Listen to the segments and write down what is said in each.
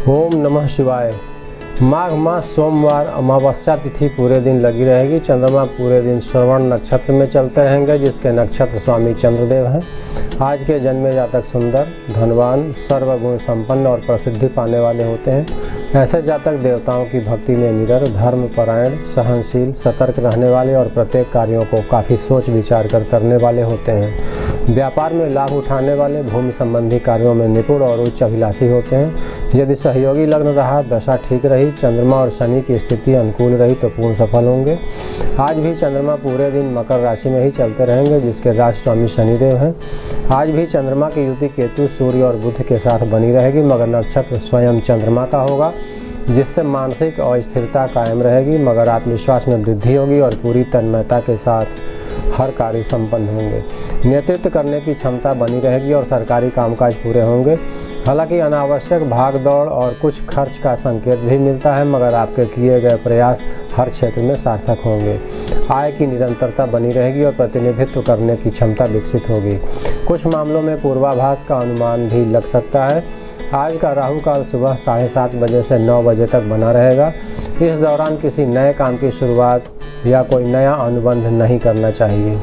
ओम नमः शिवाय। माघ मास सोमवार अमावस्या तिथि पूरे दिन लगी रहेगी। चंद्रमा पूरे दिन श्रवण नक्षत्र में चलते रहेंगे, जिसके नक्षत्र स्वामी चंद्रदेव हैं। आज के जन्मे जातक सुंदर, धनवान, सर्वगुण संपन्न और प्रसिद्धि पाने वाले होते हैं। ऐसे जातक देवताओं की भक्ति में निडर, धर्मपरायण, सहनशील, सतर्क रहने वाले और प्रत्येक कार्यों को काफ़ी सोच विचार कर करने वाले होते हैं। व्यापार में लाभ उठाने वाले, भूमि संबंधी कार्यों में निपुण और उच्च अभिलाषी होते हैं। यदि सहयोगी लग्न रहा, दशा ठीक रही, चंद्रमा और शनि की स्थिति अनुकूल रही तो पूर्ण सफल होंगे। आज भी चंद्रमा पूरे दिन मकर राशि में ही चलते रहेंगे, जिसके राज स्वामी शनिदेव हैं। आज भी चंद्रमा की युति केतु, सूर्य और बुध के साथ बनी रहेगी, मगर नक्षत्र स्वयं चंद्रमा का होगा, जिससे मानसिक अस्थिरता कायम रहेगी, मगर आत्मविश्वास में वृद्धि होगी और पूरी तन्मयता के साथ हर कार्य संपन्न होंगे। नेतृत्व करने की क्षमता बनी रहेगी और सरकारी कामकाज पूरे होंगे। हालांकि अनावश्यक भाग दौड़ और कुछ खर्च का संकेत भी मिलता है, मगर आपके किए गए प्रयास हर क्षेत्र में सार्थक होंगे। आय की निरंतरता बनी रहेगी और प्रतिनिधित्व करने की क्षमता विकसित होगी। कुछ मामलों में पूर्वाभास का अनुमान भी लग सकता है। आज का राहु काल सुबह 7:30 बजे से 9 बजे तक बना रहेगा। इस दौरान किसी नए काम की शुरुआत या कोई नया अनुबंध नहीं करना चाहिए।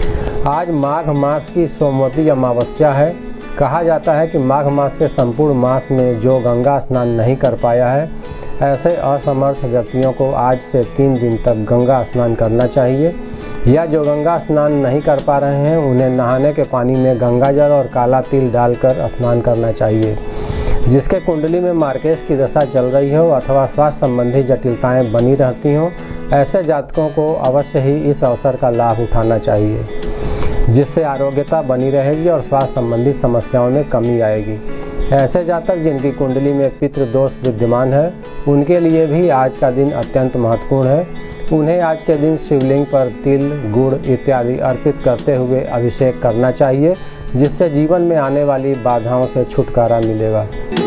आज माघ मास की सोमवती अमावस्या है। कहा जाता है कि माघ मास के संपूर्ण मास में जो गंगा स्नान नहीं कर पाया है, ऐसे असमर्थ व्यक्तियों को आज से 3 दिन तक गंगा स्नान करना चाहिए। या जो गंगा स्नान नहीं कर पा रहे हैं, उन्हें नहाने के पानी में गंगा जल और काला तिल डालकर स्नान करना चाहिए। जिसके कुंडली में मार्केश की दशा चल रही हो अथवा स्वास्थ्य संबंधी जटिलताएं बनी रहती हों, ऐसे जातकों को अवश्य ही इस अवसर का लाभ उठाना चाहिए, जिससे आरोग्यता बनी रहेगी और स्वास्थ्य संबंधी समस्याओं में कमी आएगी। ऐसे जातक जिनकी कुंडली में पितृ दोष विद्यमान है, उनके लिए भी आज का दिन अत्यंत महत्वपूर्ण है। उन्हें आज के दिन शिवलिंग पर तिल, गुड़ इत्यादि अर्पित करते हुए अभिषेक करना चाहिए, जिससे जीवन में आने वाली बाधाओं से छुटकारा मिलेगा।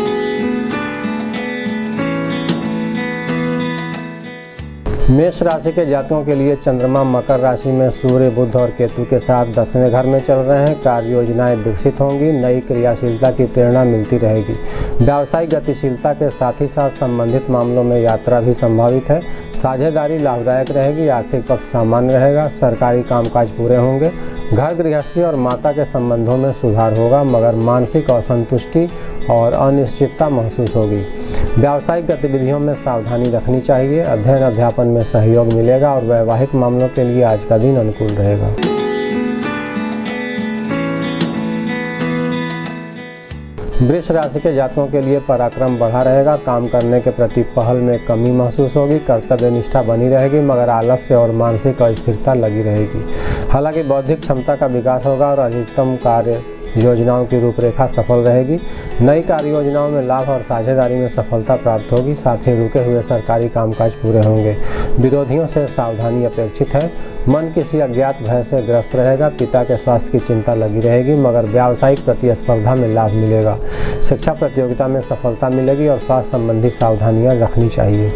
मेष राशि के जातकों के लिए चंद्रमा मकर राशि में सूर्य, बुध और केतु के साथ 10वें घर में चल रहे हैं। कार्य योजनाएं विकसित होंगी, नई क्रियाशीलता की प्रेरणा मिलती रहेगी। व्यावसायिक गतिशीलता के साथ ही साथ संबंधित मामलों में यात्रा भी संभावित है। साझेदारी लाभदायक रहेगी, आर्थिक पक्ष सामान्य रहेगा, सरकारी कामकाज पूरे होंगे। घर गृहस्थी और माता के संबंधों में सुधार होगा, मगर मानसिक असंतुष्टि और अनिश्चितता महसूस होगी। व्यावसायिक गतिविधियों में सावधानी रखनी चाहिए। अध्ययन अध्यापन में सहयोग मिलेगा और वैवाहिक मामलों के लिए आज का दिन अनुकूल रहेगा। वृष राशि के जातकों के लिए पराक्रम बढ़ा रहेगा। काम करने के प्रति पहल में कमी महसूस होगी। कर्तव्य निष्ठा बनी रहेगी, मगर आलस्य और मानसिक अस्थिरता लगी रहेगी। हालांकि बौद्धिक क्षमता का विकास होगा और अधिकतम कार्य योजनाओं की रूपरेखा सफल रहेगी। नई कार्य योजनाओं में लाभ और साझेदारी में सफलता प्राप्त होगी। साथ ही रुके हुए सरकारी कामकाज पूरे होंगे। विरोधियों से सावधानी अपेक्षित है। मन किसी अज्ञात भय से ग्रस्त रहेगा। पिता के स्वास्थ्य की चिंता लगी रहेगी, मगर व्यावसायिक प्रतिस्पर्धा में लाभ मिलेगा। शिक्षा प्रतियोगिता में सफलता मिलेगी और स्वास्थ्य संबंधी सावधानियां रखनी चाहिए।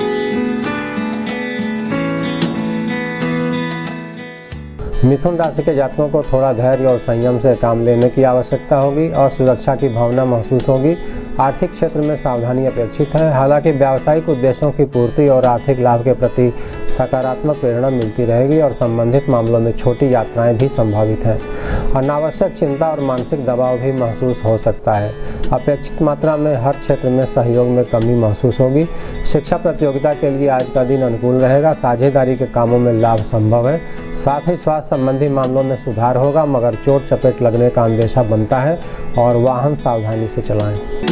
मिथुन राशि के जातकों को थोड़ा धैर्य और संयम से काम लेने की आवश्यकता होगी। असुरक्षा की भावना महसूस होगी। आर्थिक क्षेत्र में सावधानी अपेक्षित है। हालांकि व्यावसायिक उद्देश्यों की पूर्ति और आर्थिक लाभ के प्रति सकारात्मक प्रेरणा मिलती रहेगी और संबंधित मामलों में छोटी यात्राएं भी संभावित हैं। अनावश्यक चिंता और मानसिक दबाव भी महसूस हो सकता है। अपेक्षित मात्रा में हर क्षेत्र में सहयोग में कमी महसूस होगी। शिक्षा प्रतियोगिता के लिए आज का दिन अनुकूल रहेगा। साझेदारी के कामों में लाभ संभव है। साथ ही स्वास्थ्य संबंधी मामलों में सुधार होगा, मगर चोट चपेट लगने का अंदेशा बनता है और वाहन सावधानी से चलाएं।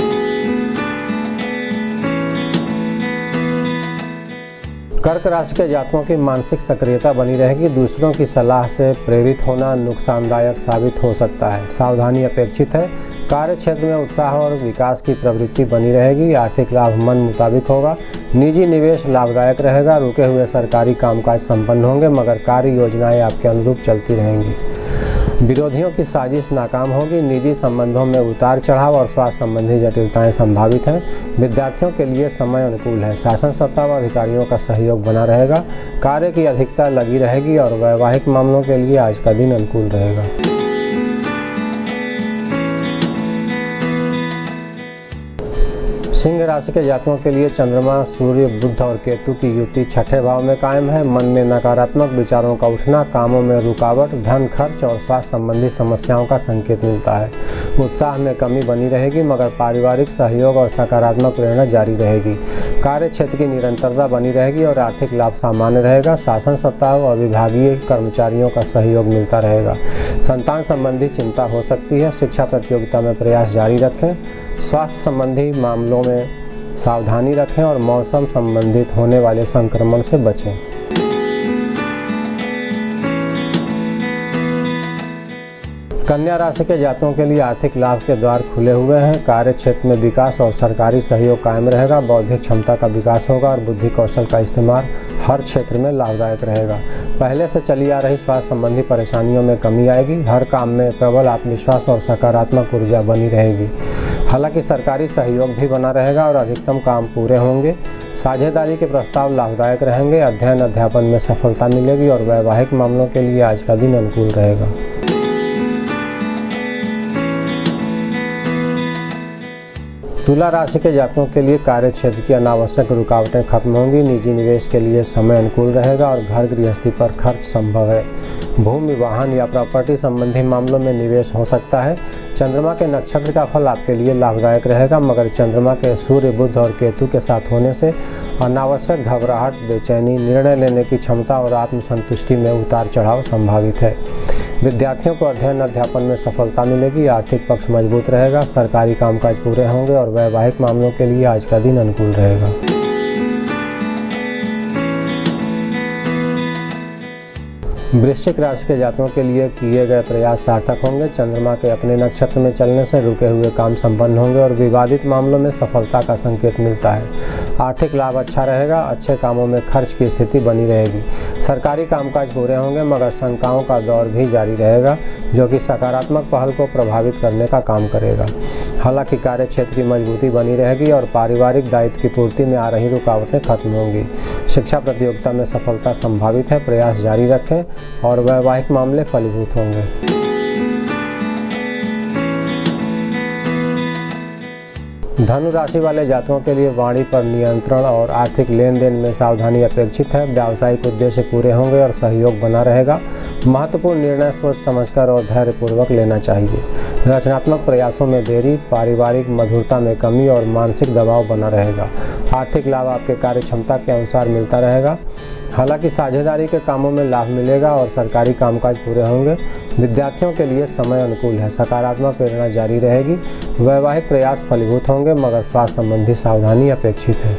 कर्क राशि के जातकों की मानसिक सक्रियता बनी रहेगी। दूसरों की सलाह से प्रेरित होना नुकसानदायक साबित हो सकता है। सावधानी अपेक्षित है। कार्य क्षेत्र में उत्साह और विकास की प्रवृत्ति बनी रहेगी। आर्थिक लाभ मन मुताबिक होगा। निजी निवेश लाभदायक रहेगा। रुके हुए सरकारी कामकाज संपन्न होंगे, मगर कार्य योजनाएं आपके अनुरूप चलती रहेंगी। विरोधियों की साजिश नाकाम होगी। निजी संबंधों में उतार चढ़ाव और स्वास्थ्य संबंधी जटिलताएं संभावित हैं। विद्यार्थियों के लिए समय अनुकूल है। शासन सत्ता व अधिकारियों का सहयोग बना रहेगा। कार्य की अधिकता लगी रहेगी और वैवाहिक मामलों के लिए आज का दिन अनुकूल रहेगा। सिंह राशि के जातकों के लिए चंद्रमा, सूर्य, बुध और केतु की युति छठे भाव में कायम है। मन में नकारात्मक विचारों का उठना, कामों में रुकावट, धन खर्च और स्वास्थ्य संबंधी समस्याओं का संकेत मिलता है। उत्साह में कमी बनी रहेगी, मगर पारिवारिक सहयोग और सकारात्मक प्रेरणा जारी रहेगी। कार्य क्षेत्र की निरंतरता बनी रहेगी और आर्थिक लाभ सामान्य रहेगा। शासन सत्ता और विभागीय कर्मचारियों का सहयोग मिलता रहेगा। संतान संबंधी चिंता हो सकती है। शिक्षा प्रतियोगिता में प्रयास जारी रखें। स्वास्थ्य संबंधी मामलों में सावधानी रखें और मौसम संबंधित होने वाले संक्रमण से बचें। कन्या राशि के जातकों के लिए आर्थिक लाभ के द्वार खुले हुए हैं। कार्य क्षेत्र में विकास और सरकारी सहयोग कायम रहेगा। बौद्धिक क्षमता का विकास होगा और बुद्धि कौशल का इस्तेमाल हर क्षेत्र में लाभदायक रहेगा। पहले से चली आ रही स्वास्थ्य संबंधी परेशानियों में कमी आएगी। हर काम में प्रबल आत्मविश्वास और सकारात्मक ऊर्जा बनी रहेगी। हालांकि सरकारी सहयोग भी बना रहेगा और अधिकतम काम पूरे होंगे। साझेदारी के प्रस्ताव लाभदायक रहेंगे। अध्ययन अध्यापन में सफलता मिलेगी और वैवाहिक मामलों के लिए आज का दिन अनुकूल रहेगा। तुला राशि के जातकों के लिए कार्य क्षेत्र की अनावश्यक रुकावटें खत्म होंगी। निजी निवेश के लिए समय अनुकूल रहेगा और घर गृहस्थी पर खर्च संभव है। भूमि, वाहन या प्रॉपर्टी संबंधी मामलों में निवेश हो सकता है। चंद्रमा के नक्षत्र का फल आपके लिए लाभदायक रहेगा, मगर चंद्रमा के सूर्य, बुध और केतु के साथ होने से अनावश्यक घबराहट, बेचैनी, निर्णय लेने की क्षमता और आत्मसंतुष्टि में उतार चढ़ाव संभावित है। विद्यार्थियों को अध्ययन अध्यापन में सफलता मिलेगी। आर्थिक पक्ष मजबूत रहेगा। सरकारी कामकाज पूरे होंगे और वैवाहिक मामलों के लिए आज का दिन अनुकूल रहेगा। वृश्चिक राशि के जातकों के लिए किए गए प्रयास सार्थक होंगे। चंद्रमा के अपने नक्षत्र में चलने से रुके हुए काम संपन्न होंगे और विवादित मामलों में सफलता का संकेत मिलता है। आर्थिक लाभ अच्छा रहेगा। अच्छे कामों में खर्च की स्थिति बनी रहेगी। सरकारी कामकाज पूरे होंगे, मगर शंकाओं का दौर भी जारी रहेगा, जो कि सकारात्मक पहल को प्रभावित करने का काम करेगा। हालांकि कार्य क्षेत्र की मजबूती बनी रहेगी और पारिवारिक दायित्व की पूर्ति में आ रही रुकावटें खत्म होंगी। शिक्षा प्रतियोगिता में सफलता संभावित है। प्रयास जारी रखें और वैवाहिक मामले फलीभूत होंगे। धनु राशि वाले जातकों के लिए वाणी पर नियंत्रण और आर्थिक लेन देन में सावधानी अपेक्षित है। व्यावसायिक उद्देश्य पूरे होंगे और सहयोग बना रहेगा। महत्वपूर्ण निर्णय सोच समझकर और धैर्यपूर्वक लेना चाहिए। रचनात्मक प्रयासों में देरी, पारिवारिक मधुरता में कमी और मानसिक दबाव बना रहेगा। आर्थिक लाभ आपके कार्य क्षमता के अनुसार मिलता रहेगा। हालांकि साझेदारी के कामों में लाभ मिलेगा और सरकारी कामकाज पूरे होंगे। विद्यार्थियों के लिए समय अनुकूल है। सकारात्मक प्रेरणा जारी रहेगी। वैवाहिक प्रयास फलीभूत होंगे, मगर स्वास्थ्य संबंधी सावधानी अपेक्षित है।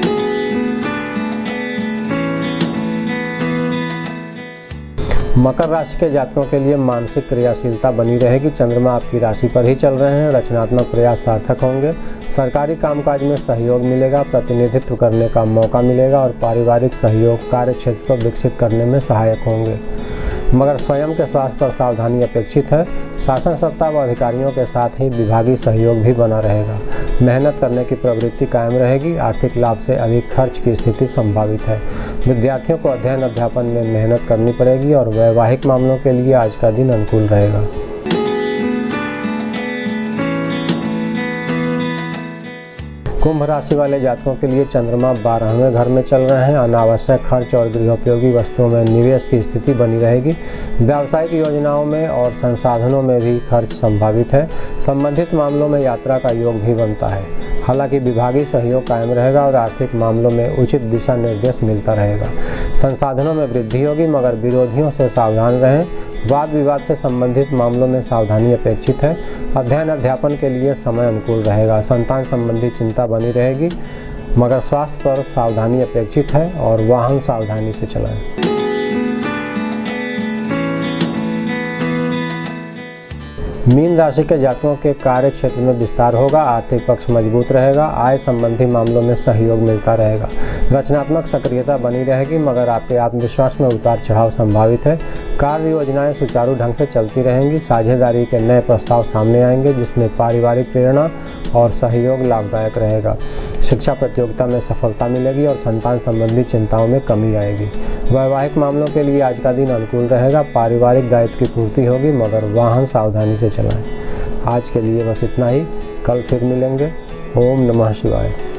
मकर राशि के जातकों के लिए मानसिक क्रियाशीलता बनी रहेगी। चंद्रमा आपकी राशि पर ही चल रहे हैं। रचनात्मक प्रयास सार्थक होंगे। सरकारी कामकाज में सहयोग मिलेगा। प्रतिनिधित्व करने का मौका मिलेगा और पारिवारिक सहयोग कार्य क्षेत्र को विकसित करने में सहायक होंगे, मगर स्वयं के स्वास्थ्य पर सावधानी अपेक्षित है। शासन सत्ता व अधिकारियों के साथ ही विभागीय सहयोग भी बना रहेगा। मेहनत करने की प्रवृत्ति कायम रहेगी। आर्थिक लाभ से अधिक खर्च की स्थिति संभावित है। विद्यार्थियों को अध्ययन अध्यापन में मेहनत करनी पड़ेगी और वैवाहिक मामलों के लिए आज का दिन अनुकूल रहेगा। कुंभ राशि वाले जातकों के लिए चंद्रमा 12वें घर में चल रहे हैं। अनावश्यक खर्च और गृहोपयोगी वस्तुओं में निवेश की स्थिति बनी रहेगी। व्यावसायिक योजनाओं में और संसाधनों में भी खर्च संभावित है। संबंधित मामलों में यात्रा का योग भी बनता है। हालांकि विभागीय सहयोग कायम रहेगा और आर्थिक मामलों में उचित दिशा निर्देश मिलता रहेगा। संसाधनों में वृद्धि होगी, मगर विरोधियों से सावधान रहें। वाद विवाद से संबंधित मामलों में सावधानी अपेक्षित है। अध्ययन अध्यापन के लिए समय अनुकूल रहेगा। संतान संबंधी चिंता बनी रहेगी, मगर स्वास्थ्य पर सावधानी अपेक्षित है और वाहन सावधानी से चलाएं। मीन राशि के जातकों के कार्य क्षेत्र में विस्तार होगा। आर्थिक पक्ष मजबूत रहेगा। आय संबंधी मामलों में सहयोग मिलता रहेगा। रचनात्मक सक्रियता बनी रहेगी, मगर आपके आत्मविश्वास में उतार चढ़ाव संभावित है। कार्य योजनाएं सुचारू ढंग से चलती रहेंगी। साझेदारी के नए प्रस्ताव सामने आएंगे, जिसमें पारिवारिक प्रेरणा और सहयोग लाभदायक रहेगा। शिक्षा प्रतियोगिता में सफलता मिलेगी और संतान संबंधी चिंताओं में कमी आएगी। वैवाहिक मामलों के लिए आज का दिन अनुकूल रहेगा। पारिवारिक दायित्व की पूर्ति होगी, मगर वाहन सावधानी से चलाएं। आज के लिए बस इतना ही। कल फिर मिलेंगे। ओम नमः शिवाय।